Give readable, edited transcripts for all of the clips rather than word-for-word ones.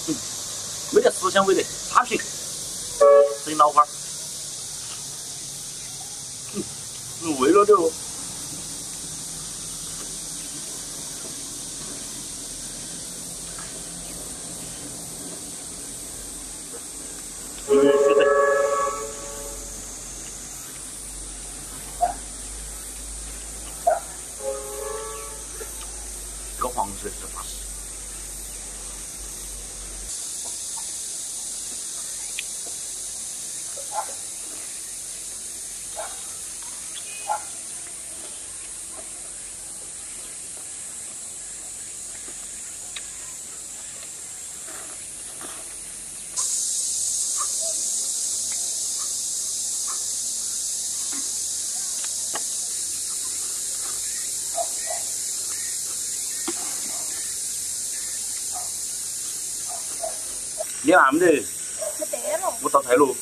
没得思想，没得差评，整老花儿。为了的哦。必须的。这个黄色是巴适。你那没得？ 没得了。 我倒菜了。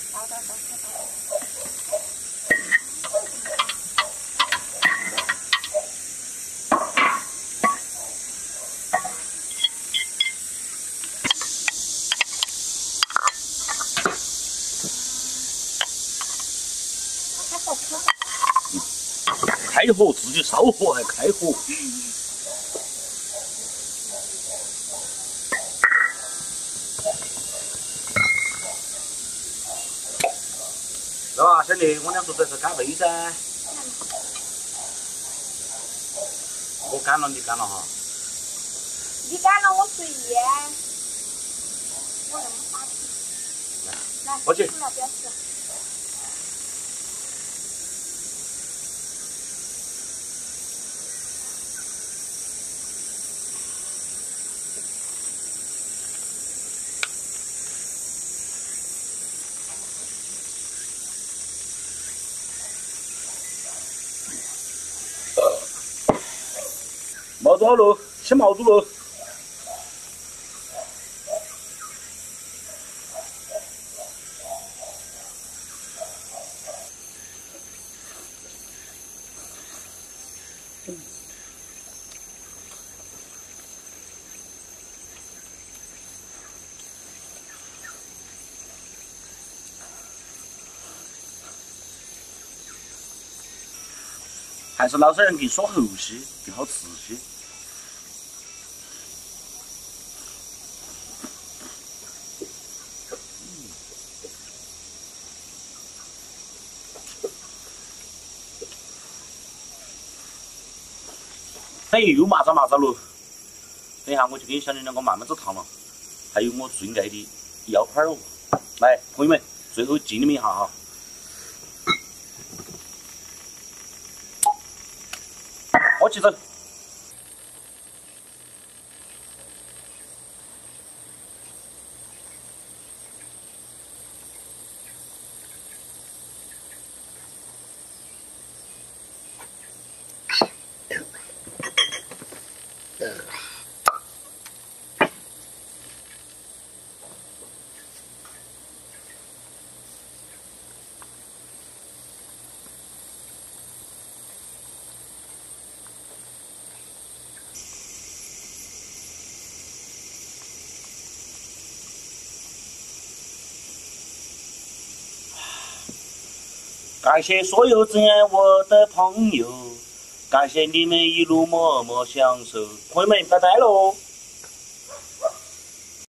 开火，自己烧火还开火。是吧，兄弟？我俩说这是干杯噻。我干了，你干了哈。 你干了，我随意。我那么大气。来， 过去。 来表示。 毛肚好喽，切毛肚喽。还是老实人给你说后期，就好刺激。哎，又麻扎了。等一下，我就给小妞两个慢慢子烫了。还有我最爱的腰花哦。来，朋友们，最后敬你们一下哈。我起走。感谢所有珍爱我的朋友，感谢你们一路默默享受。朋友们，拜拜喽！